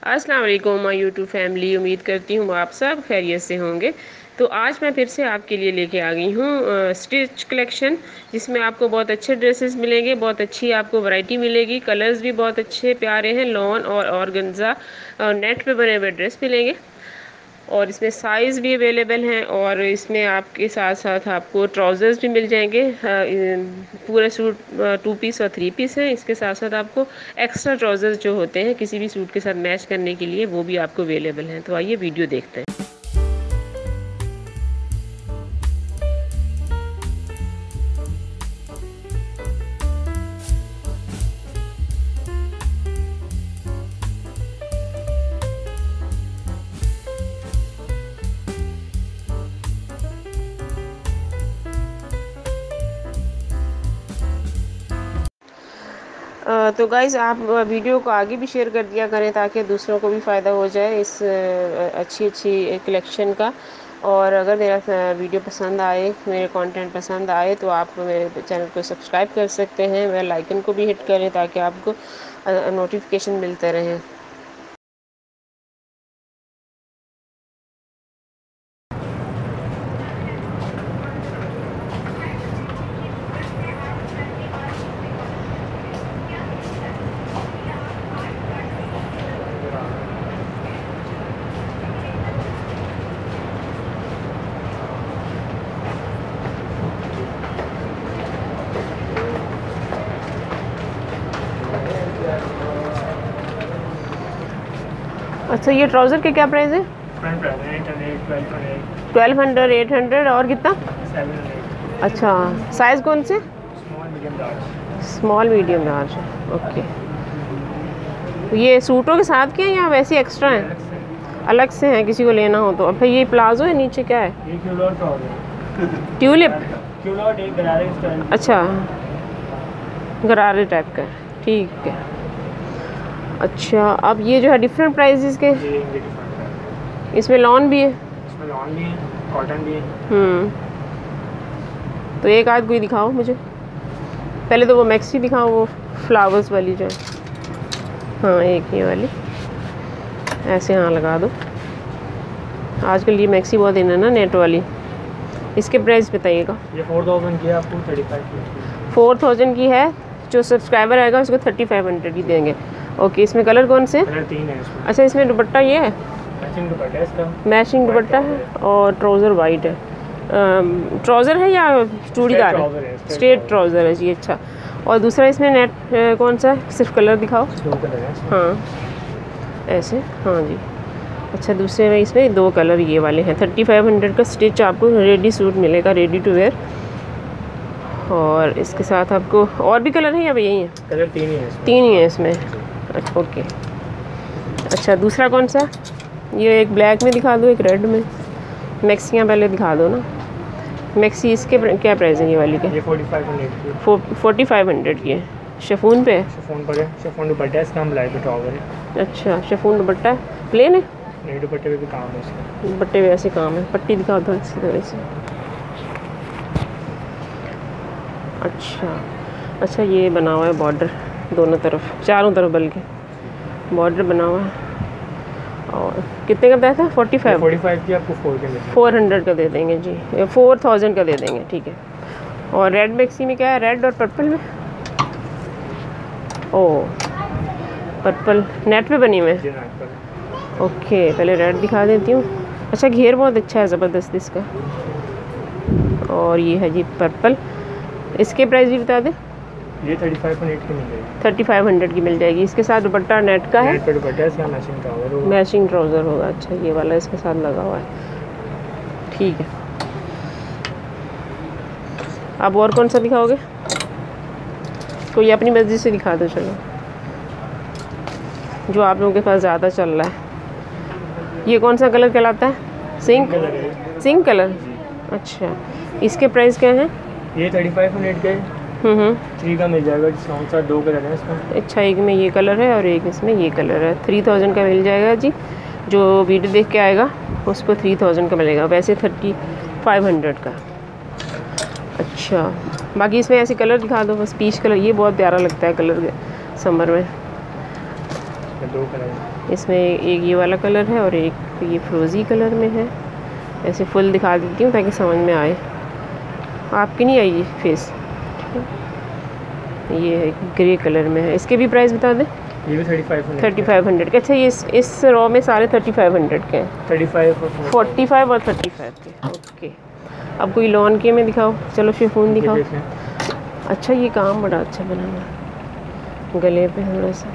अस्सलाम वालेकुम my YouTube family. उम्मीद करती हूँ आप सब खैरियत से होंगे। तो आज मैं फिर से आपके लिए लेके आ गई हूँ स्टिच कलेक्शन, जिसमें आपको बहुत अच्छे ड्रेसेस मिलेंगे, बहुत अच्छी आपको वैरायटी मिलेगी। कलर्स भी बहुत अच्छे प्यारे हैं। लॉन और ऑर्गेन्जा नेट पे बने हुए ड्रेस मिलेंगे और इसमें साइज़ भी अवेलेबल हैं। और इसमें आपके साथ साथ आपको ट्राउज़र्स भी मिल जाएंगे। पूरे सूट 2 पीस और 3 पीस हैं। इसके साथ साथ आपको एक्स्ट्रा ट्राउज़र्स जो होते हैं किसी भी सूट के साथ मैच करने के लिए, वो भी आपको अवेलेबल हैं। तो आइए वीडियो देखते हैं। तो गाइज़ आप वीडियो को आगे भी शेयर कर दिया करें ताकि दूसरों को भी फ़ायदा हो जाए इस अच्छी कलेक्शन का। और अगर मेरा वीडियो पसंद आए, मेरे कंटेंट पसंद आए, तो आप मेरे चैनल को सब्सक्राइब कर सकते हैं। बेल आइकन को भी हिट करें ताकि आपको नोटिफिकेशन मिलते रहें। अच्छा, ये ट्राउज़र के क्या प्राइस है? 1200, 800 और कितना? 700। अच्छा, साइज़ कौन से? Small medium large. Small medium large. Okay. तो ये सूटों के साथ के हैं या वैसे एक्स्ट्रा हैं? अलग से हैं किसी को लेना हो तो। अब ये प्लाजो है, नीचे क्या है? ये ट्यूलिप। एक गरारे स्टाइल। अच्छा, गरारे टाइप का है, ठीक है। अच्छा, अब ये जो है डिफरेंट प्राइसेस के, इसमें लॉन भी है? इसमें लॉन भी है, कॉटन भी है। तो एक आध कोई दिखाओ मुझे। पहले तो वो मैक्सी दिखाओ, वो फ्लावर्स वाली जो है। हाँ, एक ये वाली ऐसे हाँ लगा दो। आजकल ये मैक्सी बहुत इन है ना, नेट वाली। इसके प्राइस बताइएगा। ये 4000 की है, आपको 35 की। 4000 की है। जो सब्सक्राइबर आएगा उसको 3500 की देंगे। ओके, इसमें कलर कौन से? कलर 3 है इसमें। अच्छा, इसमें दुपट्टा ये है? मैचिंग दुपट्टा है इसका। मैचिंग दुपट्टा है और ट्राउज़र वाइट है। ट्राउज़र है या चूड़ीदार है? स्ट्रेट ट्राउज़र है जी। अच्छा, और दूसरा इसमें नेट कौन सा है? सिर्फ कलर दिखाओ। 2 कलर है इसमें। हाँ, ऐसे, हाँ जी। अच्छा, दूसरे में इसमें 2 कलर ये वाले हैं। 3500 का स्टिच आपको रेडी सूट मिलेगा, रेडी टू वेयर। और इसके साथ आपको और भी कलर है या यही है? कलर 3 ही है इसमें। 3 ही है इसमें। अच्छा, ओके। अच्छा, दूसरा कौन सा? ये एक ब्लैक में दिखा दो, एक रेड में। मैक्सियाँ पहले दिखा दो ना। मैक्सी इसके क्या प्राइस है ये वाली के? ये 4500 की। 4500 की है। शिफॉन पे है? शिफॉन पर है, शिफॉन दुपट्टा है इसका, हम लाइट ट्राउज़र है। अच्छा, शिफॉन दुपट्टा है, प्लेन है? नहीं, दुपट्टे पे भी काम है इसका। दुपट्टे पे ऐसे काम है। पट्टी दिखा दो इसी तरह से। अच्छा, ये बना हुआ है बॉर्डर दोनों तरफ, चारों तरफ बल्कि बॉर्डर बना हुआ है। और कितने का बताया था? 45 की आपको 400 का दे देंगे जी। 4000 का दे देंगे, ठीक है। और रेड मैक्सी में क्या है? रेड और पर्पल में? ओह, पर्पल नेट पे बनी हुई है। ओके, पहले रेड दिखा देती हूँ। अच्छा, घेर बहुत अच्छा है, ज़बरदस्त इसका। और ये है जी पर्पल। इसके प्राइस भी बता दें। ये 3500 की मिल जाएगी। 3500 की मिल जाएगी। इसके साथ दुपट्टा नेट का है? नेट पे दुपट्टा है इसका, मैचिंग ट्राउज़र होगा। मैचिंग ट्राउज़र होगा। अच्छा, ये वाला इसके साथ लगा हुआ है, ठीक है। अब और कौन सा दिखाओगे? कोई अपनी मर्ज़ी से दिखा दो, चलो, जो आप लोगों के पास ज़्यादा चल रहा है। ये कौन सा कलर कहलाता है? Zinc colour. अच्छा, इसके प्राइस क्या हैं? ये 3500 के 3 का मिल जाएगा डिस्काउंट साथ। 2 कलर है इसमें। अच्छा, एक में ये कलर है और एक इसमें ये कलर है। 3000 का मिल जाएगा जी। जो वीडियो देख के आएगा उसको 3000 का मिलेगा, वैसे 3500 का। अच्छा, बाकी इसमें ऐसे कलर दिखा दो बस। पीच कलर ये बहुत प्यारा लगता है कलर समर में। 2 कलर इसमें एक ये वाला कलर है और एक ये फ्रोज़ी कलर में है। ऐसे फुल दिखा देती हूँ ताकि समझ में आए। आपकी नहीं आई फेस, ये है ग्रे कलर में है। इसके भी प्राइस बता दें। ये भी 3500 के। अच्छा, ये इस रॉ में सारे 3500 के हैं। 45 और 35 के। ओके, अब कोई लॉन के में दिखाओ। चलो शिफॉन दिखाओ। अच्छा, ये काम बड़ा अच्छा बना हुआ गले पे थोड़ा सा।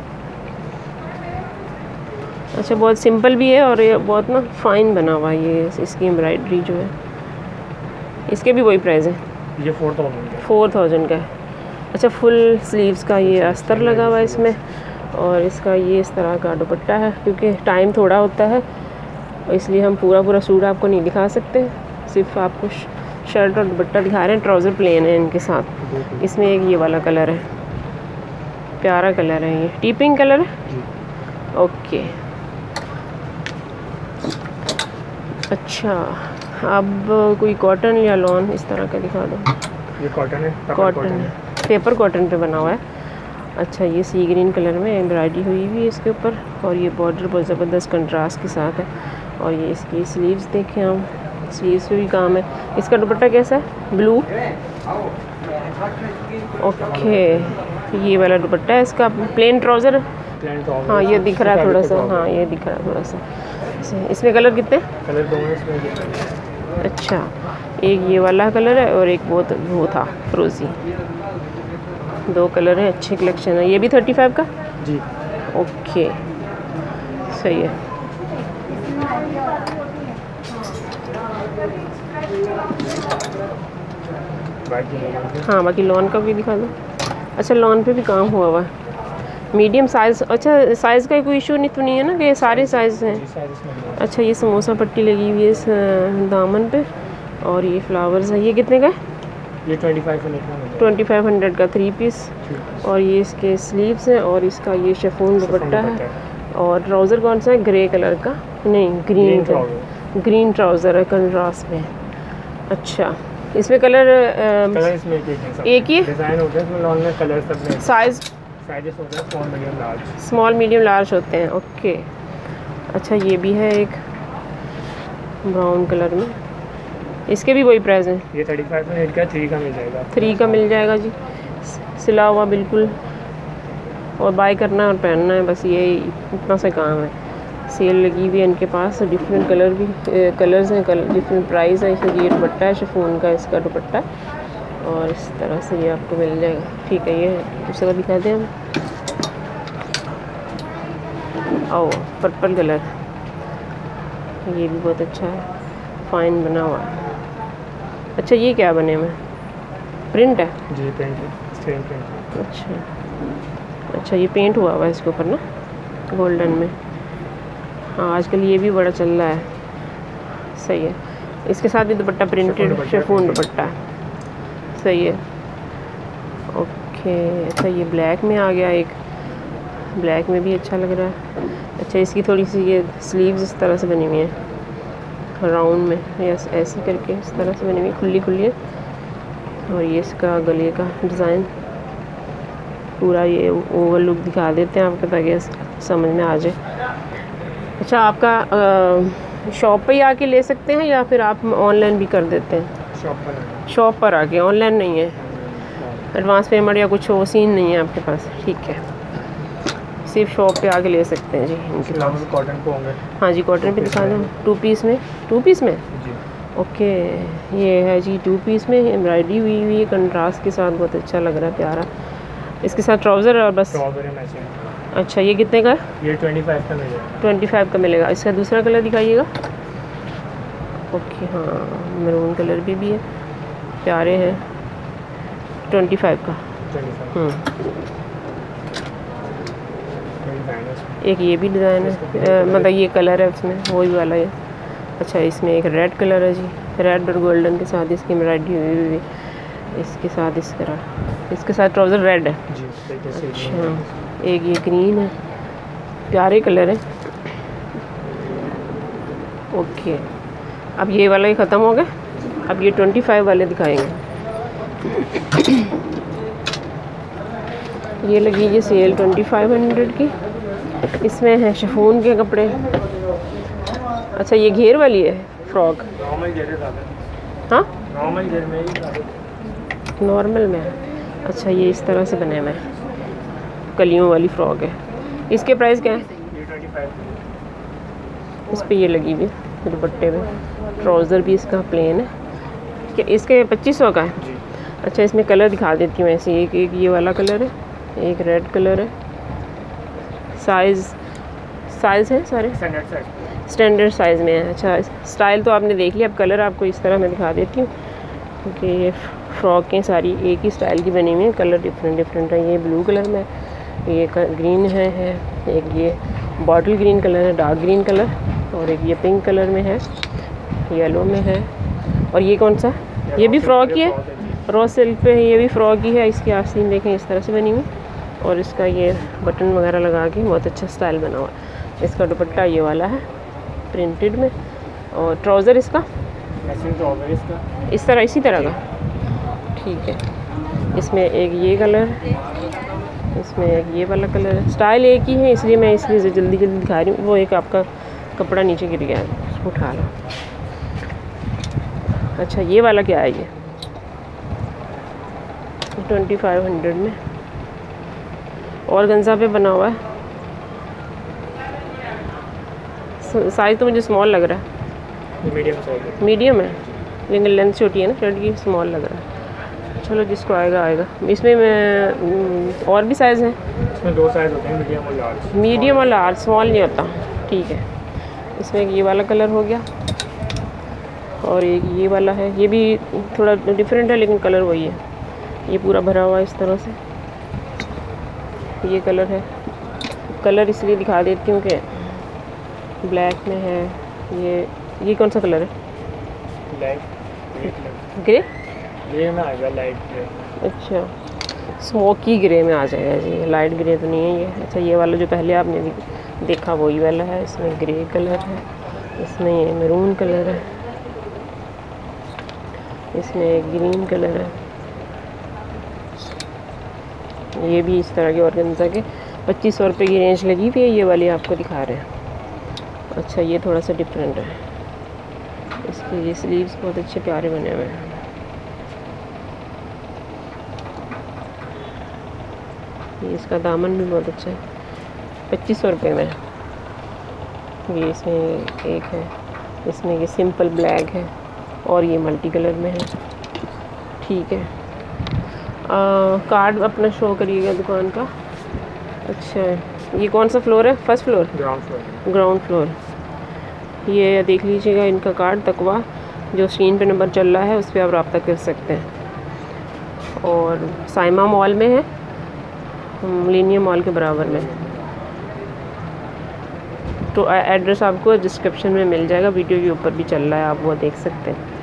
अच्छा, बहुत सिंपल भी है और ये बहुत ना फाइन बना हुआ है। ये इसकी एम्ब्रॉयडरी जो है, इसके भी वही प्राइस है। ये 4000 का है। अच्छा, फुल स्लीव्स का ये अस्तर लगा हुआ है इसमें, और इसका ये इस तरह का दुपट्टा है। क्योंकि टाइम थोड़ा होता है इसलिए हम पूरा सूट आपको नहीं दिखा सकते, सिर्फ आपको शर्ट और दुपट्टा दिखा रहे हैं। ट्राउज़र प्लेन है इनके साथ। इसमें एक ये वाला कलर है, प्यारा कलर है, ये टी पिंक कलर है। ओके, अच्छा, अब कोई कॉटन या लॉन इस तरह का दिखा दो। ये कॉटन है, कॉटन है, पेपर कॉटन पे बना हुआ है। अच्छा, ये सी ग्रीन कलर में एम्ब्रॉयडरी हुई हुई है इसके ऊपर, और ये बॉर्डर बहुत ज़बरदस्त कंट्रास्ट के साथ है। और ये इसकी स्लीव्स देखें हम, स्लीव्स पे भी काम है। इसका दुपट्टा कैसा है? ब्लू। ओके, ये वाला दुपट्टा है इसका। प्लेन ट्राउज़र, हाँ ये दिख रहा है थोड़ा सा, हाँ ये दिख रहा है थोड़ा सा। इसमें कलर कितने? कलर दो हैं इसमें। अच्छा, एक ये वाला कलर है और एक वो था फ्रोज़ी। दो कलर हैं, अच्छे कलेक्शन है। ये भी 35 का जी। ओके, सही है। हाँ, बाकी लॉन का भी दिखा दो। अच्छा, लॉन पे भी काम हुआ हुआ है। Medium size. अच्छा, साइज़ का कोई इशू नहीं तो नहीं है ना कि सारे साइज़ हैं? अच्छा, ये समोसा पट्टी लगी हुई है इस दामन पे, और ये फ्लावर्स है। ये कितने का है? ये 2500 का 3 पीस। और ये इसके स्लीव्स हैं, और इसका ये शिफॉन दुपट्टा है। और ट्राउज़र कौन सा है? ग्रे कलर का, नहीं ग्रीन ट्राउज़र है कंट्रास्ट में। अच्छा, इसमें कलर इसमें एक ही डिज़ाइन होता है इसमें। लॉन में कलर सब में साइज़ साइजेस होते हैं, स्मॉल मीडियम लार्ज होते हैं। ओके, अच्छा, ये भी है एक ब्राउन कलर में। इसके भी वही प्राइस है। ये 35 का 3 का मिल जाएगा। 3 का मिल जाएगा जी, सिला हुआ बिल्कुल। और बाय करना है और पहनना है, बस ये इतना सा काम है। सेल लगी हुई है इनके पास, डिफरेंट कलर भी कलर्स हैं, डिफरेंट प्राइस है। इसमें ये दुपट्टा है शिफॉन का, इसका दुपट्टा, और इस तरह से ये आपको मिल जाएगा। ठीक है, ये दूसरा दिखा दें हम। ओ, पर्पल कलर, ये भी बहुत अच्छा है, फाइन बना हुआ है। अच्छा, ये क्या बने हुए? प्रिंट है जी, प्रिंट है, स्क्रीन प्रिंट। अच्छा, ये पेंट हुआ हुआ है इसके ऊपर ना, गोल्डन में। हाँ, आजकल ये भी बड़ा चल रहा है। सही है, इसके साथ भी दुपट्टा प्रिंटेड शिफॉन दुपट्टा है। सही है। ओके, अच्छा, ये ब्लैक में आ गया एक, ब्लैक में भी अच्छा लग रहा है। अच्छा, इसकी थोड़ी सी ये स्लीव्स इस तरह से बनी हुई हैं, राउंड में, यस ऐसे करके इस तरह से बनी हुई, खुली है। और ये इसका गले का डिज़ाइन पूरा ये ओवर लुक दिखा देते हैं आपको ताकि समझ में आ जाए। अच्छा, आपका शॉप पे ही आके ले सकते हैं या फिर आप ऑनलाइन भी कर देते हैं? शॉप पर आके, ऑनलाइन नहीं है? एडवांस पेमेंट या कुछ वो सीन नहीं है आपके पास? ठीक है, सिर्फ शॉप पे आके ले सकते हैं जी इनके पास। कॉटन को होंगे? हाँ जी, कॉटन पे दिखा दो। 2 पीस में जी। ओके, ये है जी 2 पीस में, एम्ब्रॉयडरी हुई हुई है कंट्रास्ट के साथ, बहुत अच्छा लग रहा है, प्यारा। इसके साथ ट्राउज़र और बस। अच्छा, ये कितने का है? ये 25 का मिलेगा। 25 का मिलेगा। इसका दूसरा कलर दिखाइएगा। ओके, हाँ, मैरून कलर भी है, प्यारे हैं। 25 का। एक ये भी डिज़ाइन है, मतलब ये कलर है उसमें, वही वाला है। अच्छा, इसमें एक रेड कलर है जी, रेड और गोल्डन के साथ इसकी एम्ब्रॉयडरी हुई हुई। इसके साथ इस तरह, इसके साथ ट्राउज़र रेड है जी। अच्छा, एक ये ग्रीन है, प्यारे कलर है। ओके, अब ये वाला ही ख़त्म हो गया, अब ये 25 वाले दिखाएंगे। ये लगी ये सेल 2500 की। इसमें है शिफॉन के कपड़े। अच्छा ये घेर वाली है फ्रॉक? नॉर्मल घेर है। हाँ नॉर्मल घेर में ही नॉर्मल में है। अच्छा ये इस तरह से बने हुए हैं, कलियों वाली फ्रॉक है। इसके प्राइस क्या है? 325। इस पे ये लगी हुई है दुपट्टे में। ट्राउज़र भी इसका प्लेन है। क्या इसके 2500 का है? अच्छा इसमें कलर दिखा देती हूँ ऐसे। एक ये वाला कलर है, एक रेड कलर है। साइज़ है सारे स्टैंडर्ड साइज़ में है। अच्छा स्टाइल तो आपने देख लिया, अब कलर आपको इस तरह मैं दिखा देती हूँ क्योंकि ये फ्रॉकें सारी एक ही स्टाइल की बनी हुई हैं, कलर डिफरेंट है। ये ब्लू कलर में, ये ग्रीन है, एक ये बॉटल ग्रीन कलर है, डार्क ग्रीन कलर, और एक ये पिंक कलर में है, येलो में है। और ये कौन सा? ये भी फ्रॉक ही है, रॉ सिल्क पे। ये भी फ्रॉक ही है। इसकी आस्तीन देखें इस तरह से बनी हुई, और इसका ये बटन वगैरह लगा के बहुत अच्छा स्टाइल बना हुआ है। इसका दुपट्टा ये वाला है प्रिंटेड में, और ट्राउज़र इसका इस तरह इसी तरह का। ठीक है, इसमें एक ये कलर, इसमें एक ये वाला कलर है। स्टाइल एक ही है इसलिए मैं इसलिए जल्दी दिखा रही हूँ। वो एक आपका कपड़ा नीचे गिर गया है, उसको उठा लो। अच्छा ये वाला क्या है? ये 2500 में और गंजा पे बना हुआ है। साइज़ तो मुझे स्मॉल लग रहा है। मीडियम है लेकिन लेंथ छोटी है ना शर्ट की, स्मॉल लग रहा है। चलो जिसको आएगा आएगा। इसमें मैं और भी साइज़ हैं? इसमें 2 साइज़ होते हैं, मीडियम और लार्ज, स्मॉल नहीं होता। ठीक है, इसमें एक ये वाला कलर हो गया, और एक ये वाला है। ये भी थोड़ा डिफरेंट है लेकिन कलर वही है। ये पूरा भरा हुआ है इस तरह से। ये कलर है, कलर इसलिए दिखा देती हूँ कि ब्लैक में है। ये कौन सा कलर है? ग्रे में आएगा, लाइट ग्रे। अच्छा स्मोकी ग्रे में आ जाएगा जी, लाइट ग्रे तो नहीं है ये। अच्छा ये वाला जो पहले आपने देखा वही वाला है। इसमें ग्रे कलर है, इसमें ये मैरून कलर है, इसमें ग्रीन कलर है। ये भी इस तरह के ऑर्गेन्जा के 2500 रुपये की रेंज लगी हुई है। ये वाली आपको दिखा रहे हैं। अच्छा ये थोड़ा सा डिफरेंट है, इसके ये स्लीव्स बहुत अच्छे प्यारे बने हुए हैं। ये इसका दामन भी बहुत अच्छा है, 2500 रुपये में। ये इसमें एक है, इसमें ये सिंपल ब्लैक है, और ये मल्टी कलर में है। ठीक है, कार्ड अपना शो करिएगा दुकान का। अच्छा ये कौन सा फ्लोर है? First floor? Ground floor. ये देख लीजिएगा इनका कार्ड, तकवा, जो स्क्रीन पे नंबर चल रहा है उस पर आप रब्ता कर सकते हैं। और साइमा मॉल में है, मिलेनियम मॉल के बराबर में। तो एड्रेस आपको डिस्क्रिप्शन में मिल जाएगा, वीडियो के ऊपर भी चल रहा है, आप वो देख सकते हैं।